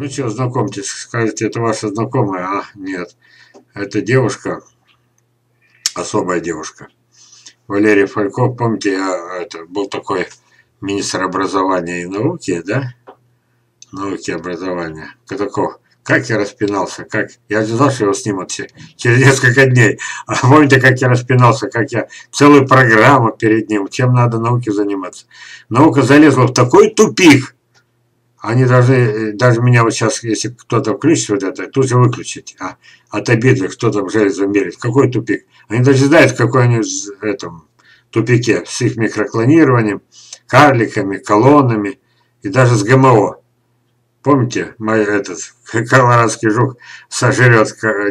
Ну что, знакомьтесь, скажете, это ваша знакомая? А, нет. Это девушка, особая девушка. Валерий Фальков, помните, был такой министр образования и науки, да? Науки и образования. Катаков. Как я распинался, как... Я ожидал, что его снимут через несколько дней. А помните, как я распинался, как я целую программу перед ним, чем надо науке заниматься. Наука залезла в такой тупик. Они должны, даже меня вот сейчас, если кто-то включит вот это, тут же выключить. От обиды, кто там железом мерит. Какой тупик? Они даже знают, в какой они в этом тупике. С их микроклонированием, карликами, колоннами и даже с ГМО. Помните, колорадский жук сожрет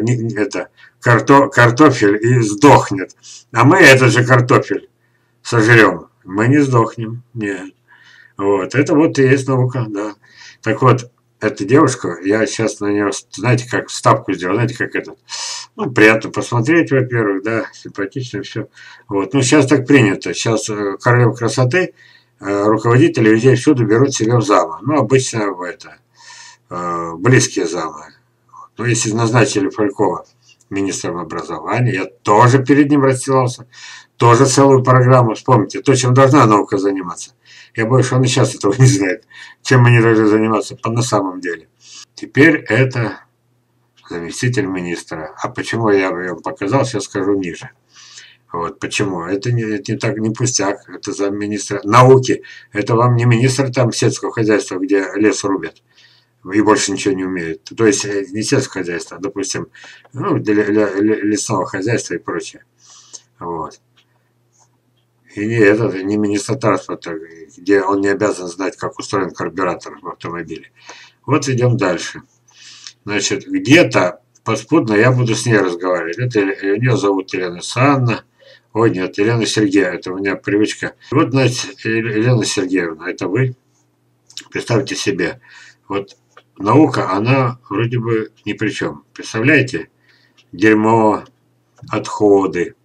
картофель и сдохнет. А мы этот же картофель сожрем. Мы не сдохнем. Нет. Вот. Это вот и есть наука, да. Так вот, эта девушка, я сейчас на нее, знаете, как ставку сделал, знаете, как этот. Ну, приятно посмотреть, во-первых, да, симпатично все. Вот. Ну, сейчас так принято. Сейчас королев красоты, руководители везде всюду берут себя в замы. Ну, обычно в это. Близкие замы. Но если назначили Фалькова министром образования, я тоже перед ним расстилался, тоже целую программу, вспомните, то, чем должна наука заниматься. Я боюсь, что он и сейчас этого не знает, чем они должны заниматься на самом деле. Теперь это заместитель министра. А почему я вам показал, сейчас скажу ниже. Вот почему. Это не пустяк, это замминистра науки. Это вам не министр там сельского хозяйства, где лес рубят. И больше ничего не умеют. То есть не сельское хозяйство, а, допустим, ну, для лесного хозяйства и прочее. Вот. И не министр транспорта, где он не обязан знать, как устроен карбюратор в автомобиле. Вот идем дальше. Значит, где-то подспудно я буду с ней разговаривать. Ее зовут Елена Санна. Ой, нет, Елена Сергеевна, это у меня привычка. Вот, значит, Елена Сергеевна, это вы. Представьте себе, вот наука, она вроде бы ни при чем. Представляете? Дерьмо, отходы,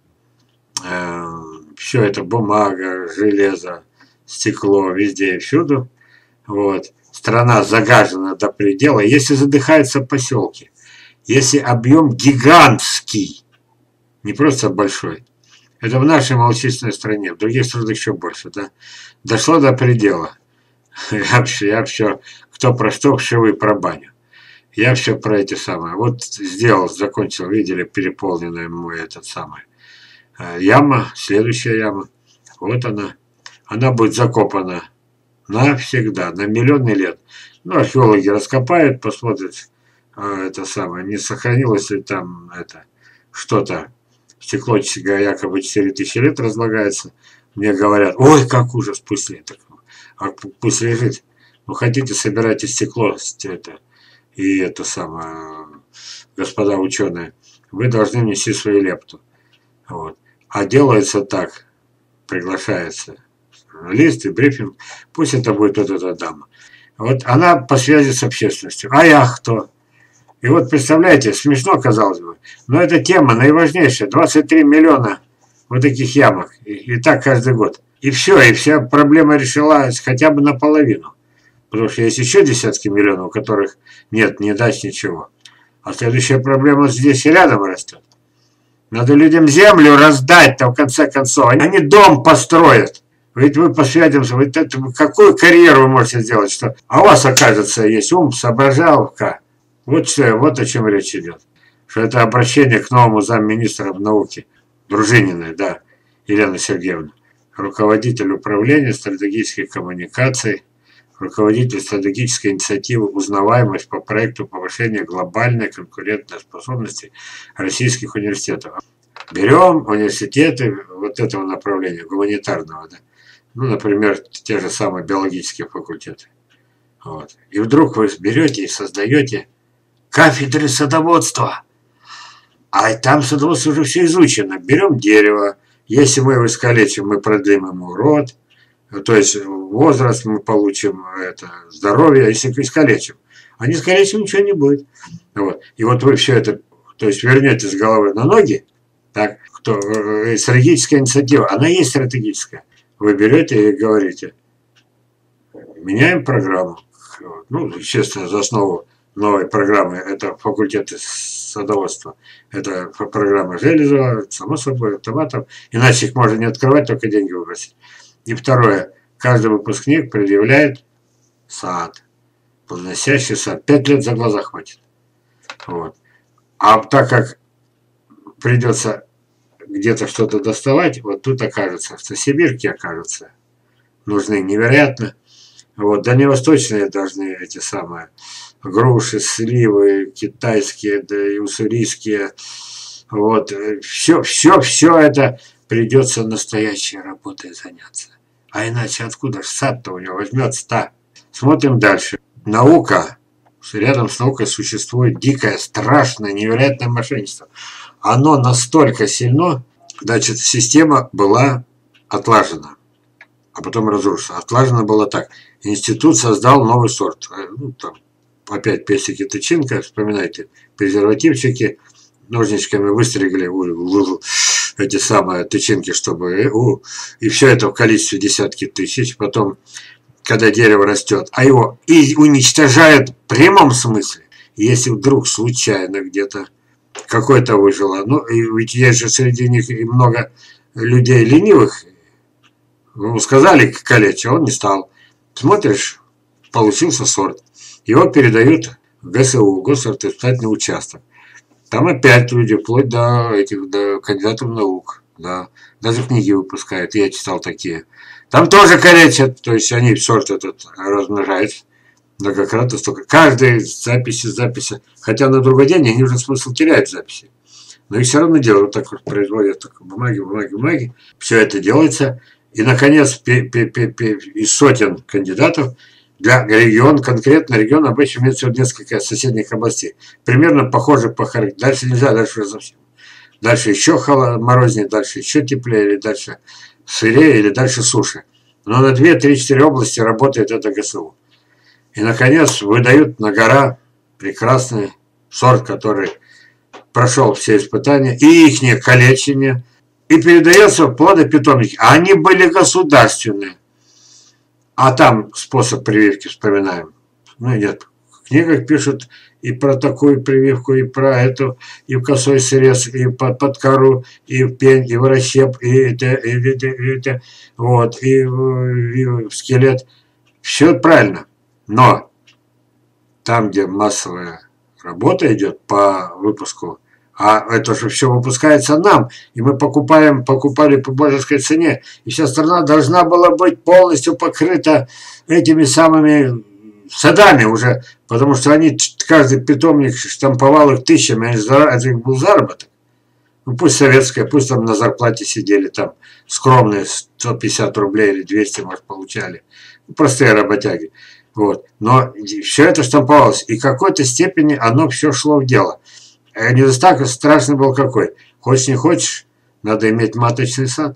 все это бумага, железо, стекло, везде и всюду. Вот. Страна загажена до предела. Если задыхаются поселки, если объем гигантский, не просто большой, это в нашей малочисленной стране, в других странах еще больше, да, дошло до предела. Я все, кто про что, вшивый про баню. Я все про эти самые. Вот сделал, закончил, видели, переполненная мой этот самый яма, следующая яма. Вот она. Она будет закопана навсегда, на миллионы лет. Ну, археологи раскопают, посмотрят, это самое, не сохранилось ли там это что-то. Стекло якобы 4000 лет разлагается. Мне говорят, ой, как ужас, пусть лежит. А пусть лежит. Ну, хотите, собирайте стекло, и это самое, господа ученые, вы должны внести свою лепту. Вот. А делается так, приглашается журналист и брифинг, пусть это будет вот эта дама. Вот она по связи с общественностью. А я кто? И вот представляете, смешно, казалось бы, но эта тема наиважнейшая. 23 миллиона вот таких ямок. И так каждый год. И все, и вся проблема решилась хотя бы наполовину. Потому что есть еще десятки миллионов, у которых нет ни дач, ничего. А следующая проблема здесь и рядом растет. Надо людям землю раздать-то в конце концов. Они дом построят. Ведь вы по связям, какую карьеру вы можете сделать? Что? А у вас, окажется, есть ум, соображалка. Вот что, вот о чем речь идет. Что это обращение к новому замминистра науки. Дружининой, да, Елена Сергеевна. Руководитель управления стратегических коммуникаций, руководитель стратегической инициативы «Узнаваемость» по проекту повышения глобальной конкурентоспособности российских университетов. Берем университеты вот этого направления, гуманитарного, да? Ну, например, те же самые биологические факультеты. Вот. И вдруг вы берете и создаете кафедры садоводства. А там садоводство уже все изучено. Берем дерево. Если мы его искалечим, мы продлим ему род. То есть возраст мы получим, это, здоровье, если искалечим. А не искалечим, ничего не будет. Вот. И вот вы все это, то есть вернете с головы на ноги. Так, стратегическая инициатива, она есть стратегическая. Вы берете и говорите, меняем программу. Ну, естественно, за основу новой программы, это факультеты садоводства. Это программа Железова, само собой, автоматов. Иначе их можно не открывать, только деньги выбросить. И второе. Каждый выпускник предъявляет сад. Плодоносящий сад. 5 лет за глаза хватит. Вот. А так как придется где-то что-то доставать, вот тут окажется, в Сибирке окажется, нужны невероятно. Вот, дальневосточные должны эти самые груши, сливы, китайские, да и уссурийские. Вот, все это придется настоящей работой заняться. А иначе откуда ж сад-то у него возьмется-то? Смотрим дальше. Наука. Рядом с наукой существует дикое, страшное, невероятное мошенничество. Оно настолько сильно, значит, система была отлажена, а потом разрушена. Отлажена была так. Институт создал новый сорт. Ну, там, опять пестики тычинка, вспоминайте, презервативчики, ножничками выстригли эти самые тычинки, чтобы... И все это в количестве десятки тысяч. Потом, когда дерево растет, а его и уничтожают в прямом смысле, если вдруг случайно где-то какой-то выжило. Ну, и ведь есть же среди них и много людей ленивых. Ему сказали калечь, а он не стал. Смотришь, получился сорт. Его передают в ГСУ, госортоспитательный участок. Там опять люди, вплоть до кандидатов наук. Да. Даже книги выпускают, я читал такие. Там тоже калечат, то есть они сорт этот размножают многократно столько. Каждой записи. Хотя на другой день они уже смысл теряют записи. Но их все равно делают, так вот производят так, бумаги. Все это делается. И, наконец, из сотен кандидатов для региона, конкретно регион обычно имеется несколько соседних областей. Примерно похоже по характеру. Дальше нельзя, дальше уже совсем. Дальше еще морознее, дальше еще теплее, или дальше сырее, или дальше суше. Но на 2, 3, 4 области работает это ГСУ. И, наконец, выдают на гора прекрасный сорт, который прошел все испытания, и их калечение, и передается в плодопитомники. А они были государственные. А там способ прививки вспоминаем. Ну, нет, в книгах пишут и про такую прививку, и про эту, и в косой срез, и под кору, и в пень, и в расщеп, и это, вот, и в скелет. Все правильно. Но там, где массовая работа идет по выпуску, а это же все выпускается нам, и мы покупали по божеской цене, и вся страна должна была быть полностью покрыта этими самыми садами уже, потому что они, каждый питомник штамповал их тысячами, это их был заработок. Ну пусть советская, пусть там на зарплате сидели, там скромные 150 рублей или 200, может, получали. Простые работяги. Вот. Но все это штамповалось, и в какой-то степени оно все шло в дело. Недостаток страшный был какой. Хочешь не хочешь, надо иметь маточный сад.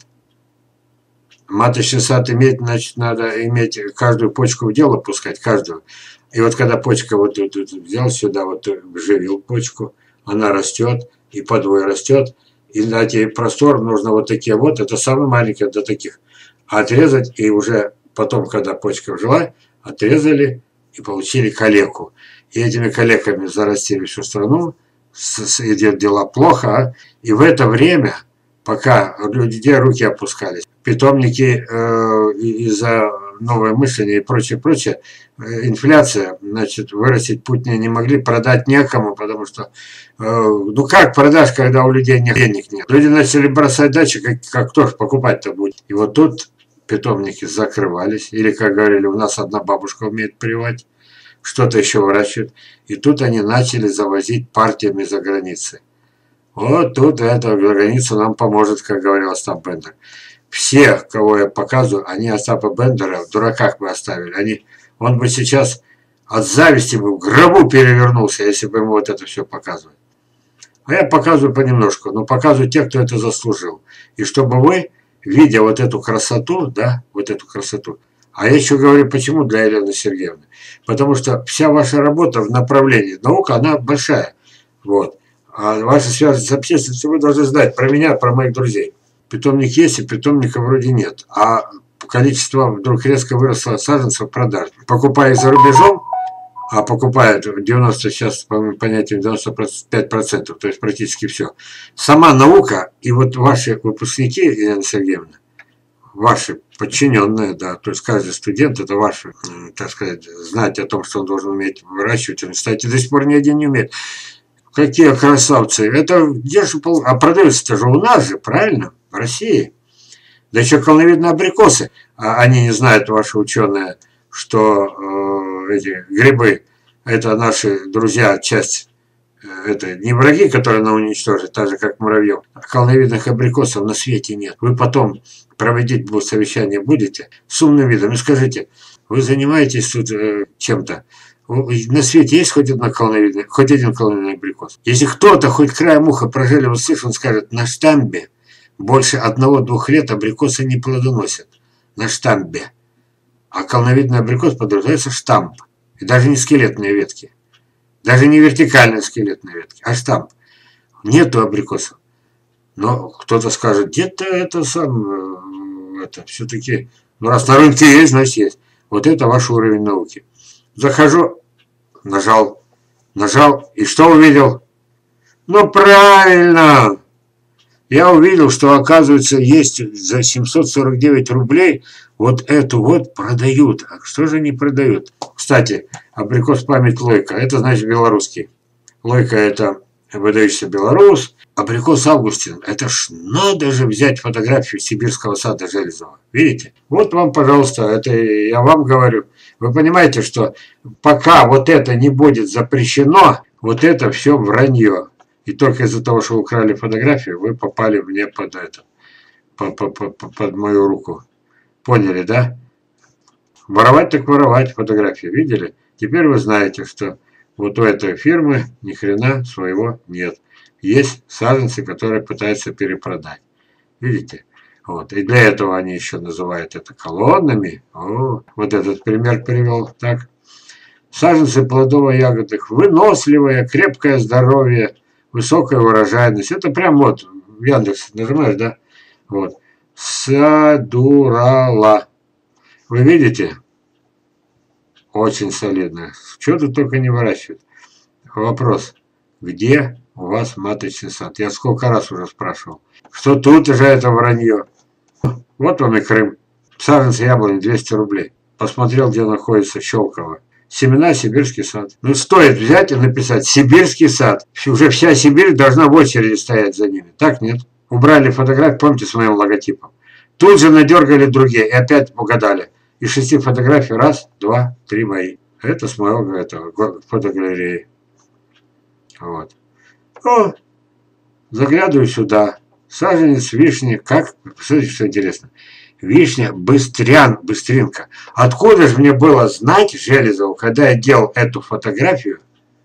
Маточный сад иметь, значит, надо иметь каждую почку в дело пускать, каждую. И вот когда почка вот тут взял сюда, вот вживил почку, она растет, и подвое растет, и дать ей простор нужно вот такие вот, это самые маленькие до таких, отрезать, и уже потом, когда почка вжила, отрезали и получили калеку. И этими калеками зарастили всю страну, идет дела плохо, и в это время, пока людей руки опускались, питомники из-за новое мышление и прочее, инфляция, значит, вырастить путь не могли, продать некому, потому что, ну как продашь, когда у людей денег нет. Люди начали бросать дачи, как кто ж покупать-то будет. И вот тут питомники закрывались, или, как говорили, у нас одна бабушка умеет прививать, что-то еще выращивают. И тут они начали завозить партиями за границей. Вот тут эта граница нам поможет, как говорил Остап Бендер. Всех, кого я показываю, они Остапа Бендера в дураках бы оставили. Он бы сейчас от зависти бы в гробу перевернулся, если бы ему вот это все показывать. А я показываю понемножку, но показываю тех, кто это заслужил. И чтобы вы, видя вот эту красоту, да, вот эту красоту, а я еще говорю, почему для Елены Сергеевны. Потому что вся ваша работа в направлении наука, она большая. Вот. А ваша связь с общественностью вы должны знать про меня, про моих друзей. Питомник есть, и питомника вроде нет. А количество вдруг резко выросло саженцев продаж. Покупая их за рубежом, а покупают 90, сейчас по понятиям 95%, то есть практически все. Сама наука и вот ваши выпускники, Елена Сергеевна, ваши подчиненные, да, то есть каждый студент это ваши, так сказать, знать о том, что он должен уметь выращивать. Он, кстати, до сих пор ни один не умеет. Какие красавцы! Это где же, а продается-то же у нас же, правильно? В России. Да еще колоновидные абрикосы. А они не знают, ваши ученые, что эти грибы это наши друзья, часть, это не враги, которые нам уничтожат, так же как муравьев. А колоновидных абрикосов на свете нет. Вы потом проводить совещание будете с умным видом и скажите, вы занимаетесь тут чем-то. На свете есть хоть один колоновидный абрикос? Если кто-то хоть краем уха прожили, услышит, он скажет, на штамбе больше 1-2 лет абрикосы не плодоносят. На штамбе. А колоновидный абрикос подразумевается штамп. И даже не скелетные ветки. Даже не вертикальные скелетные ветки, а штамп. Нету абрикосов. Но кто-то скажет, где-то это сам, это все-таки, ну раз на рынке есть, значит есть. Вот это ваш уровень науки. Захожу, нажал, и что увидел? Ну правильно! Я увидел, что, оказывается, есть за 749 рублей вот эту вот продают. А что же они продают? Кстати, абрикос память Лойка, это значит белорусский. Лойка это выдающийся белорус. Абрикос Августин, это ж надо же взять фотографию сибирского сада Железова. Видите? Вот вам, пожалуйста, это я вам говорю. Вы понимаете, что пока вот это не будет запрещено, вот это все вранье. И только из-за того, что украли фотографию, вы попали мне под это, под мою руку. Поняли, да? Воровать так воровать фотографии, видели? Теперь вы знаете, что вот у этой фирмы ни хрена своего нет. Есть саженцы, которые пытаются перепродать. Видите? Вот. И для этого они еще называют это колоннами. О, вот этот пример привел. Так. Саженцы плодово-ягодных, выносливое, крепкое здоровье, высокая урожайность. Это прям вот в Яндекс нажимаешь, да? Вот. Садурала. Вы видите? Очень солидно. Что тут только не выращивают. Вопрос. Где у вас маточный сад? Я сколько раз уже спрашивал. Что тут уже это вранье? Вот вам и Крым. Саженцы яблони 200 рублей. Посмотрел, где находится Щелково. Семена сибирский сад. Ну, стоит взять и написать сибирский сад. Уже вся Сибирь должна в очереди стоять за ними. Так нет? Убрали фотографию, помните, с моим логотипом. Тут же надергали другие и опять угадали. Из 6 фотографий раз, 2, 3 мои. Это с моего этого, фотогалереи. Вот. О, заглядываю сюда. Саженец вишни. Как? Смотрите, что интересно. Вишня быстринка. Откуда же мне было знать, Железову, когда я делал эту фотографию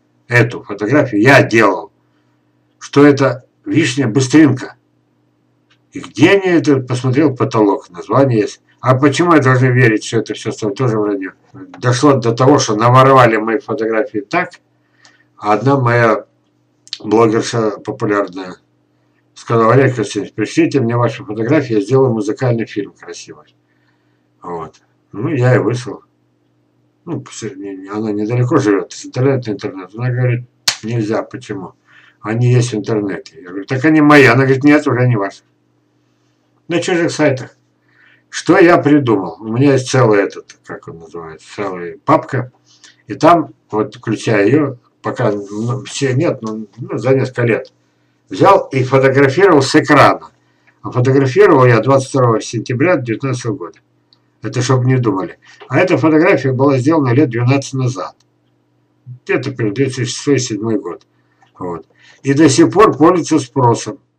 я делал, что это вишня быстринка. И где они это, посмотрел потолок, название есть. А почему я должен верить, что это все тоже вранье? Дошло до того, что наворовали мои фотографии так, а одна моя блогерша популярная сказала, Олег Константинович, пришлите мне ваши фотографии, я сделаю музыкальный фильм красивый. Вот. Ну, я и вышел. Ну, она недалеко живет, с интернета интернет. Она говорит, нельзя, почему? Они есть в интернете. Я говорю, так они мои. Она говорит, нет, уже не ваши. На чужих сайтах. Что я придумал? У меня есть целый этот, как он называется, целая папка. И там, вот включая ее, пока все нет, но за несколько лет, взял и фотографировал с экрана. А фотографировал я 22 сентября 2019 года. Это чтобы не думали. А эта фотография была сделана лет 12 назад. Где-то 2006-2007 год. Вот. И до сих пор пользуется спросом.